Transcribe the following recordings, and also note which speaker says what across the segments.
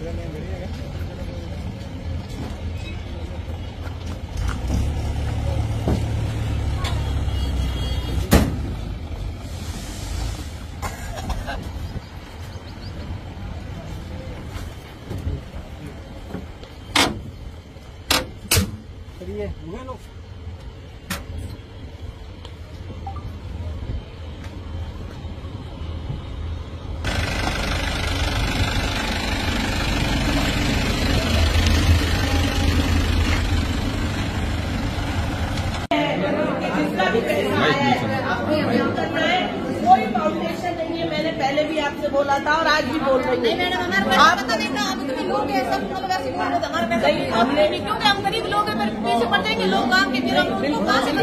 Speaker 1: कोई फाउंडेशन नहीं है। मैंने पहले भी आपसे बोला था और आज भी बोल रही हूँ। नहीं मैडम, हमारे आप बता देना, आप इतने लोग हैं, सब मतलब ऐसे हमारे पैसे हमने भी, क्योंकि हम गरीब लोग हैं, पैसे पड़ जाएंगे लोग काम के फिर उनको कहाँ से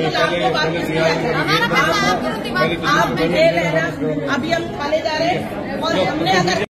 Speaker 1: हमारा पैसा आप दे रहे ना। अभी हम खाने जा रहे हैं और हमने अगर